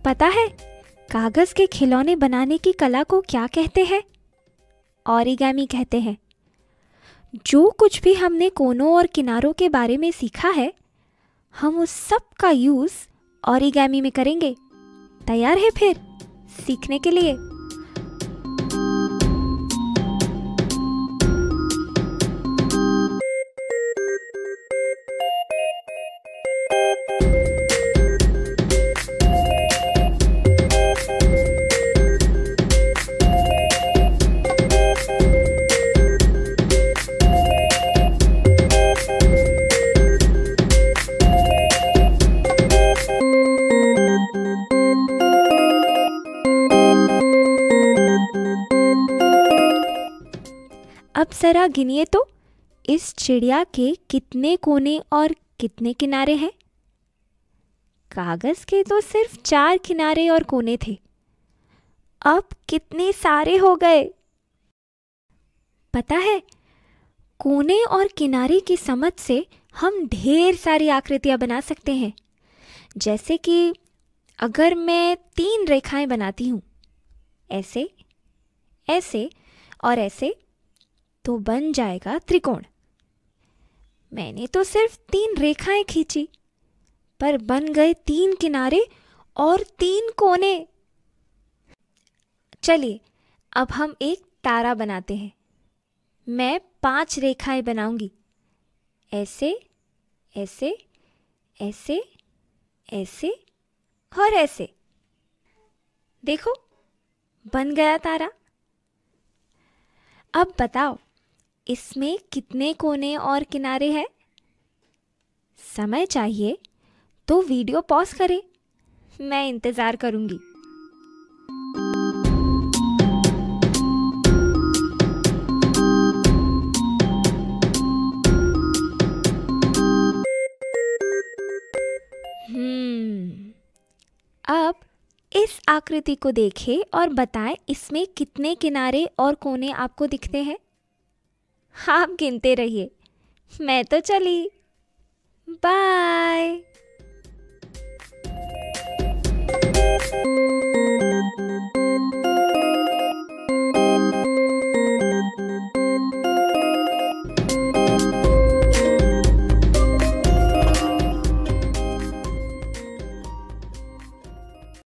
पता है कागज के खिलौने बनाने की कला को क्या कहते हैं? ओरिगामी कहते हैं। जो कुछ भी हमने कोनों और किनारों के बारे में सीखा है, हम उस सब का यूज़ ओरिगामी में करेंगे। तैयार है फिर सीखने के लिए? अब जरा गिनिए तो इस चिड़िया के कितने कोने और कितने किनारे हैं? कागज के तो सिर्फ 4 किनारे और कोने थे। अब कितने सारे हो गए? पता है, कोने और किनारे की समझ से हम ढेर सारी आकृतियां बना सकते हैं। जैसे कि अगर मैं 3 रेखाएं बनाती हूँ, ऐसे, ऐसे और ऐसे, तो बन जाएगा त्रिकोण। मैंने तो सिर्फ 3 रेखाएं खींची, पर बन गए 3 किनारे और 3 कोने। चलिए अब हम एक तारा बनाते हैं। मैं 5 रेखाएं बनाऊंगी, ऐसे, ऐसे, ऐसे, ऐसे और ऐसे। देखो, बन गया तारा। अब बताओ, इसमें कितने कोने और किनारे हैं? समय चाहिए तो वीडियो पॉज करें, मैं इंतज़ार करूंगी। अब इस आकृति को देखें और बताएं इसमें कितने किनारे और कोने आपको दिखते हैं। आप गिनते रहिए, मैं तो चली। बाय।